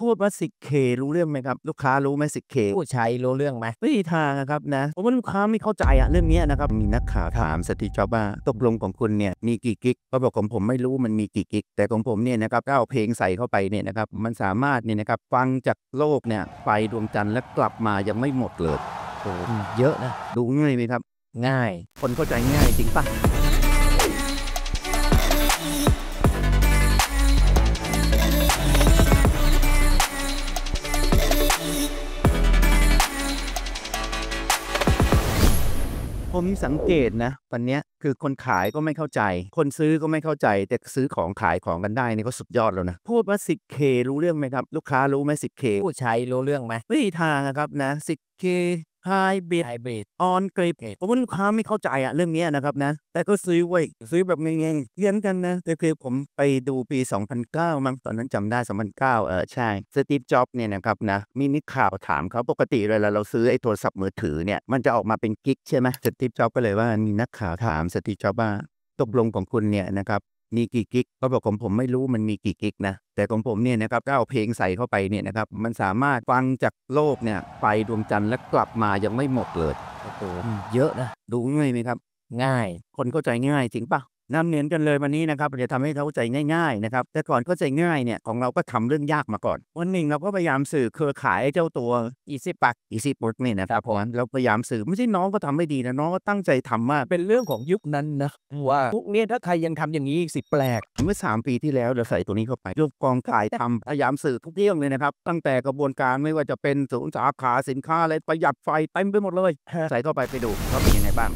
พูดว่า 10K รู้เรื่องไหมครับลูกค้ารู้ไหม 10K ผู้ใช้รู้เรื่องไหมไม่มีทางอะครับนะผมว่าลูกค้าไม่เข้าใจเรื่องนี้นะครับมีนักข่าวถามสตีฟจ็อบส์ว่าตกลงของคุณเนี่ยมีกี่กิกเขาบอกของผมไม่รู้มันมีกี่กิกแต่ของผมเนี่ยนะครับก็เอาเพลงใส่เข้าไปเนี่ยนะครับมันสามารถเนี่ยนะครับฟังจากโลกเนี่ยไปดวงจันทร์และกลับมายังไม่หมดเลยโอ้เยอะนะดูง่ายไหมครับง่ายคนเข้าใจง่ายจริงปะผมสังเกตนะวันนี้คือคนขายก็ไม่เข้าใจคนซื้อก็ไม่เข้าใจแต่ซื้อของขายของกันได้นี่ก็สุดยอดแล้วนะพูดว่า 10K รู้เรื่องไหมครับลูกค้ารู้ไหม 10K ผู้ใช้รู้เรื่องไหมไม่มีทางครับนะ 10K Hybrid On Grid ผมว่าลูกค้าไม่เข้าใจเรื่องนี้นะครับนะแต่ก็ซื้อเว้ยซื้อแบบเงี้ยๆเรียนกันนะแต่คือผมไปดูปี 2009 มั้งตอนนั้นจำได้ 2009ใช่สตีฟจ็อบส์เนี่ยนะครับนะมีนักข่าวถามเขาปกติเวลาเราซื้อไอ้โทรศัพท์มือถือเนี่ยมันจะออกมาเป็นกิกใช่ไหมสตีฟจ็อบส์ก็เลยว่ามีนักข่าวถามสตีฟจ็อบส์ว่าตกลงของคุณเนี่ยนะครับมีกี่กิกเขาบอกของผมไม่รู้มันมีกี่กิกนะแต่ของผมเนี่ยนะครับก็เอาเพลงใส่เข้าไปเนี่ยนะครับมันสามารถฟังจากโลกเนี่ยไปดวงจันทร์และกลับมายังไม่หมดเลยโอ้โหเยอะนะดูง่ายไหมครับง่ายคนเข้าใจง่ายจริงปะนำเน้นกันเลยวันนี้นะครับจะทำให้เข้าใจง่ายๆนะครับแต่ก่อนเข้าใจง่ายเนี่ยของเราก็ทำเรื่องยากมาก่อนวันหนึ่งเราก็พยายามสื่อเครือข่ายเจ้าตัว Easy Plug Easy Plug นี่นะครับผมเราพยายามสื่อไม่ใช่น้องก็ทำไม่ดีนะน้องก็ตั้งใจทำมากเป็นเรื่องของยุคนั้นนะว่าพวกนี้ถ้าใครยังทำอย่างนี้สิแปลกเมื่อ3 ปีที่แล้วเราใส่ตัวนี้เข้าไปรูปกองถ่ายทำพยายามสื่อทุกเรื่องเลยนะครับตั้งแต่กระบวนการไม่ว่าจะเป็นศูนย์สาขาสินค้าอะไรประหยัดไฟเต็มไปหมดเลยใส่เข้าไปดูว่าเป็นยังไงบ้าง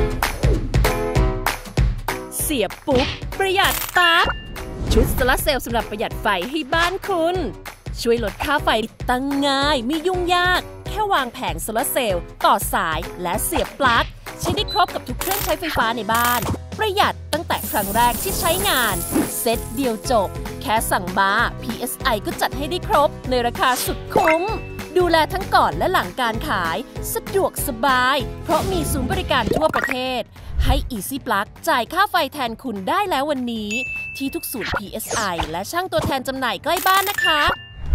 เสียบปุ๊บประหยัดปั๊บชุดโซลาร์เซลล์สำหรับประหยัดไฟให้บ้านคุณช่วยลดค่าไฟตั้งง่ายไม่ยุ่งยากแค่วางแผงโซลาร์เซลล์ต่อสายและเสียบปลั๊กใช้ได้ครบกับทุกเครื่องใช้ไฟฟ้าในบ้านประหยัดตั้งแต่ครั้งแรกที่ใช้งานเซ็ตเดียวจบแค่สั่งมา PSI ก็จัดให้ได้ครบในราคาสุดคุ้มดูแลทั้งก่อนและหลังการขายสะดวกสบายเพราะมีศูนย์บริการทั่วประเทศให้ Easy Plug จ่ายค่าไฟแทนคุณได้แล้ววันนี้ที่ทุกศูนย์ PSI และช่างตัวแทนจำหน่ายใกล้บ้านนะคะ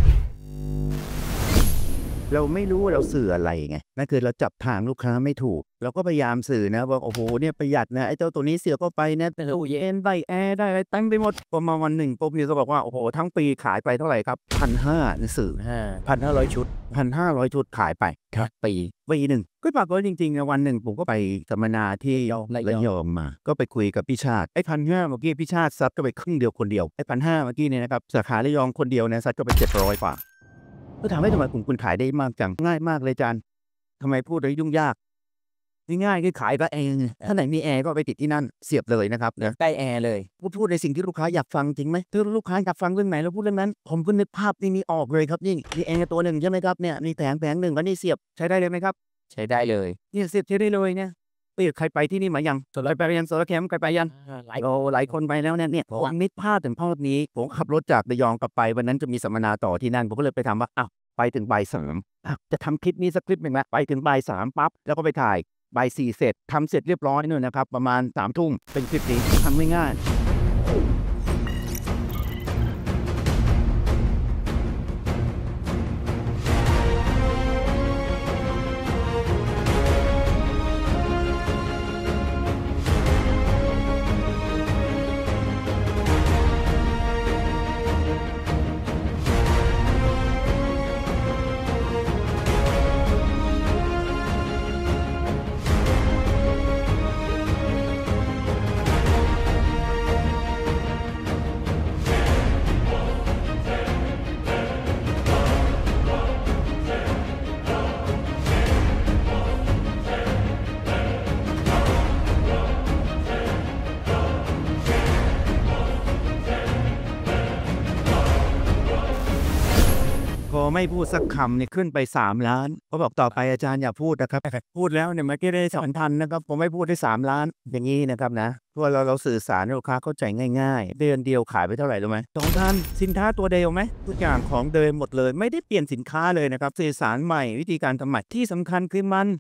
เราไม่รู้ว่าเราสื่ออะไรไงนั่นคือเราจับทางลูกค้าไม่ถูกเราก็พยายามสื่อนะว่าโอ้โหเนี่ยประหยัดนะไอ้เจ้าตัวนี้เสียบเข้าไปนะตู้เย็นได้แอร์ได้อะไรตั้งไปหมดพอมาวันหนึ่งปุ๊บเนี่ยก็บอกว่าโอ้โหทั้งปีขายไปเท่าไหร่ครับ1,500ในสื่อ 1,500 ชุด 1,500 ชุดขายไปครับปีหนึ่งก็ปรากฏว่าจริงๆวันหนึ่งผมก็ไปสัมมนาที่ระยองมาก็ไปคุยกับพี่ชาติไอ้1,500เมื่อกี้พี่ชาติซัดก็ไปครึ่งเดียวคนเดียวไอ้1,500เมื่อกี้เนี่ยนะครับสาขาระยองคนเดียวเนี่ยซัดก็ไป700กว่าก็ถามว่าทำไมคุณขายได้มากจังง่ายมากเลยจันทำไมพูดแล้วยุ่งยากง่ายๆคือขายก็แอร์ถ้าไหนมีแอร์ก็ไปติดที่นั่นเสียบเลยนะครับได้แอร์เลยพูดในสิ่งที่ลูกค้าอยากฟังจริงไหมถ้าลูกค้าอยากฟังเรื่องไหนเราพูดเรื่องนั้นผมก็นึกภาพนี้ออกเลยครับนี่มีแอร์ตัวหนึ่งใช่ไหมครับเนี่ยมีแผงหนึ่งแล้วนี่เสียบใช้ได้เลยไหมครับใช้ได้เลยนี่เสียบใช้ได้เลยเนี่ยใครไปที่นี่มายังโซลาร์ไปยังโซลาร์แคมป์ใครไปยังหลายคนไปแล้วเนี่ยผมนึกภาพถึงภาพนี้ผมขับรถจากระยองกลับไปวันนั้นจะมีสัมมนาต่อที่นั่นผมก็เลยไปทำว่าอ้าวไปถึงบ่าย 3จะทำคลิปนี้สักคลิปหนึ่งนะไปถึงบ่าย 3ปั๊บแล้วก็ไปถ่ายบ่าย 4เสร็จทำเสร็จเรียบร้อยนู่นนะครับประมาณ3 ทุ่มเป็นคลิปนี้ทำง่ายพอไม่พูดสักคำเนี่ยขึ้นไป3 ล้านเขาบอกต่อไปอาจารย์อย่าพูดนะครับพูดแล้วเนี่ยเมื่อกี้ได้2,000นะครับผมไม่พูดได้3 ล้านอย่างนี้นะครับนะเพราะเราสื่อสารให้ลูกค้าเข้าใจง่ายๆเดือนเดียวขายไปเท่าไหร่รู้ไหม2,000สินค้าตัวเดิมไหมทุกอย่างของเดิมหมดเลยไม่ได้เปลี่ยนสินค้าเลยนะครับสื่อสารใหม่วิธีการทำใหม่ที่สำคัญคือมัน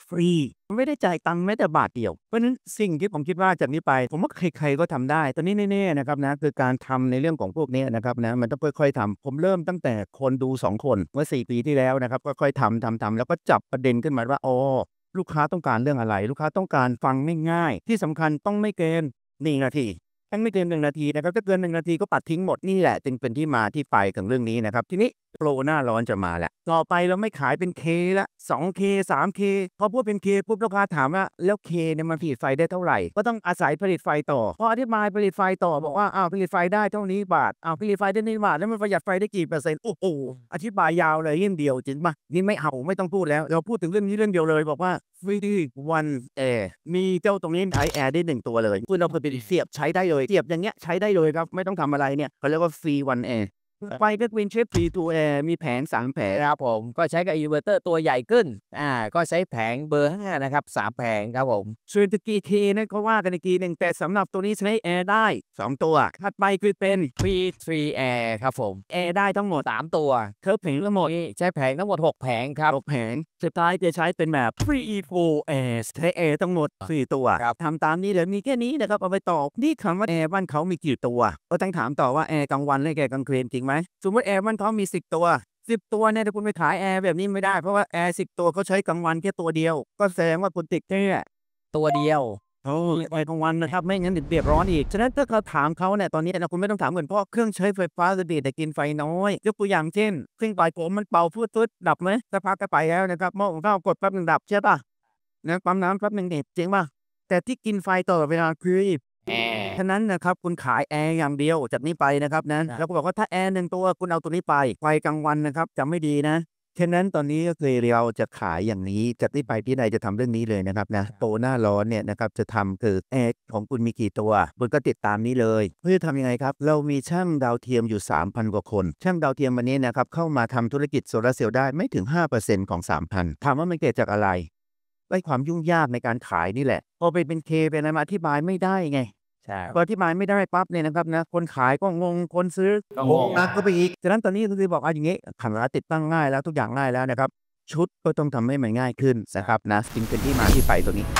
ฟรีไม่ได้จ่ายตังค์แม้แต่บาทเดียวเพราะฉะนั้นสิ่งที่ผมคิดว่าจากนี้ไปผมว่าใครๆก็ทำได้ตอนนี้แน่ๆนะครับนะคือการทำในเรื่องของพวกนี้นะครับนะมันต้องค่อยๆทำผมเริ่มตั้งแต่คนดู2 คนเมื่อ4 ปีที่แล้วนะครับค่อยๆทำแล้วก็จับประเด็นขึ้นมาว่าอ๋อลูกค้าต้องการเรื่องอะไรลูกค้าต้องการฟังง่ายๆที่สำคัญต้องไม่เกิน1 นาทีไม่เกิน1 นาทีนะครับถ้าเกิน1 นาทีก็ปัดทิ้งหมดนี่แหละจึงเป็นที่มาที่ไปของเรื่องนี้นะครับทีนี้โปรหน้าร้อนจะมาแล้วต่อไปเราไม่ขายเป็น K ละ 2K 3K พอพูดเป็น K ปุ๊บลูกค้าถามว่าแล้ว K เนี่ยมันผลิตไฟได้เท่าไหร่ก็ต้องอาศัยผลิตไฟต่อพออธิบายผลิตไฟต่อบอกว่าผลิตไฟได้เท่านี้บาทผลิตไฟได้นี่บาทแล้วมันประหยัดไฟได้กี่เปอร์เซ็นต์โอ้โหอธิบายยาวเลยเรื่องเดียวจริงป่ะนี่ไม่ต้องพูดแล้วเราพูดถึงเรื่องนี้เรื่องเดียวเลยบอกว่า Free One Air มีเจ้าตรงนี้ใช้แอร์ได้1 ตัวเลยคุณเอาไปเสียบใช้ได้เลยเสียบอย่างเงี้ยใช้ได้เลยครับไม่ต้องทำอะไรเนี่ยเขาเรียกว่า Free One Airไฟก็เป็นเชฟFree to Air มีแผง3 แผงครับผมก็ใช้กับอินเวอร์เตอร์ตัวใหญ่ขึ้นก็ใช้แผงเบอร์5นะครับ3 แผงครับผมส่วนตะกี้เทนั่นก็ว่ากันอีกทีหนึ่งแต่สำหรับตัวนี้ใช้แอร์ได้2 ตัวถัดไปคือเป็น Free Air ครับผมแอร์ได้ทั้งหมด 3 ตัวเทิร์ฟแผงทั้งหมดใช้แผงทั้งหมด6 แผงครับ 6 แผงสุดท้ายจะใช้เป็นแบบ Free for Air ใช้แอร์ทั้งหมด4 ตัวทำตามนี้เดี๋ยวมีแค่นี้นะครับเอาไปตอบนี่คำว่าแอร์บ้านเขามีกี่ตัวก็ต้องถามต่อว่าแอร์กลางวันและแอร์กลางคืนจริงไหมสมมติแอร์บ้านเขามี10 ตัว10 ตัวเนี่ยถ้าคุณไปขายแอร์แบบนี้ไม่ได้เพราะว่าแอร์10 ตัวเขาใช้กลางวันแค่ตัวเดียวก็แสดงว่าคุณติดแค่ตัวเดียวไปกลางวันนะครับไม่งั้นเดือดร้อนอีกฉะนั้นถ้าเขาถามเขาเนี่ยตอนนี้นะคุณไม่ต้องถามเหมือนเพราะเครื่องใช้ไฟฟ้าจะดีแต่กินไฟน้อยยกตัวอย่างเช่นเครื่องปล่อยผมมันเป่าฟืดดับไหมสักพักก็ไปแล้วนะครับหม้อหุงข้าวกดแป๊บนึงดับใช่ป่ะนะปั๊มน้ำแป๊บนึงเด็ดจริงป่ะแต่ที่กินไฟต่อเวลาคือแอร์ฉะนั้นนะครับคุณขายแอร์อย่างเดียวจากนี้ไปนะครับนั้นแล้วก็บอกว่าถ้าแอร์1 ตัวคุณเอาตัวนี้ไปไฟกลางวันนะครับจำไม่ดีนะฉะนั้นตอนนี้ก็คือเราจะขายอย่างนี้จากนี้ไปพี่นายจะทำเรื่องนี้เลยนะครับนะโปรหน้าร้อนเนี่ยนะครับจะทำคือแอร์ของคุณมีกี่ตัวคุณก็ติดตามนี้เลยเพื่อทำยังไงครับเรามีช่างดาวเทียมอยู่ 3,000 กว่าคนช่างดาวเทียมวันนี้นะครับเข้ามาทำธุรกิจโซลาร์เซลล์ได้ไม่ถึง 5% ของ 3,000 ถามว่ามันเกิดจากอะไรความยุ่งยากในการขายนี่แหละพอไปเป็นเคเป็นอะไรมาอธิบายไม่ได้ไงพออธิบายไม่ได้ปั๊บเนี่ยนะครับนะคนขายก็งงคนซื้องงนักก็ไปอีกฉะนั้นตอนนี้คือบอกอย่างนี้ขันร้านติดตั้งง่ายแล้วทุกอย่างง่ายแล้วนะครับชุดก็ต้องทำให้มันง่ายขึ้นนะครับนะจึงเป็นที่มาที่ไปตัวนี้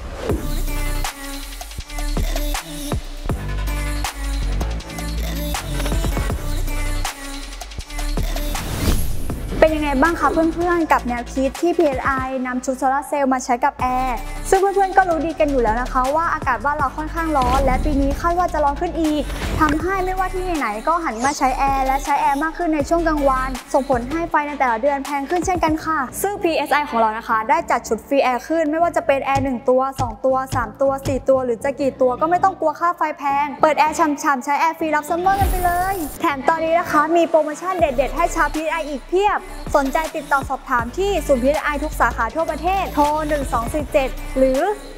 เป็นยังไงบ้างคะเพื่อนๆกับแนวคิดที่ PSI นำชุดโซลาร์เซลล์มาใช้กับแอร์ซึ่งเพื่อนๆก็รู้ดีกันอยู่แล้วนะคะว่าอากาศบ้านเราค่อนข้างร้อนและปีนี้คาดว่าจะร้อนขึ้นอีกทำให้ไม่ว่าที่ไหนๆก็หันมาใช้แอร์และใช้แอร์มากขึ้นในช่วงกลางวันส่งผลให้ไฟในแต่ละเดือนแพงขึ้นเช่นกันค่ะซึ่ง PSI ของเรานะคะได้จัดชุดฟรีแอร์ขึ้นไม่ว่าจะเป็นแอร์1 ตัว2 ตัว3 ตัว4 ตัวหรือจะกี่ตัวก็ไม่ต้องกลัวค่าไฟแพงเปิดแอร์ฉ่ำๆใช้แอร์ฟรีรับซัมเมอร์กันไปเลยแถมตอนนี้นะคะมีโปรโมชั่นเด็ดๆให้ชาว PSI อีกเพียบสนใจติดต่อสอบถามที่ศูนย์ PSI ทุกสาขาทั่วประเทศโทร1247หรือ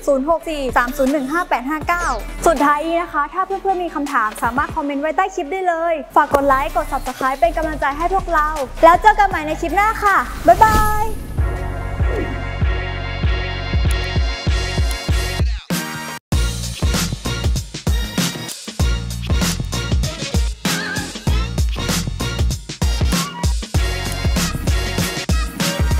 064-301-5859 สุดท้ายนี้นะคะถ้าเพื่อนๆมีคำถามสามารถคอมเมนต์ไว้ใต้คลิปได้เลยฝากกดไลค์กด Subscribe เป็นกำลังใจให้พวกเราแล้วเจอกันใหม่ในคลิปหน้าค่ะบ๊ายบาย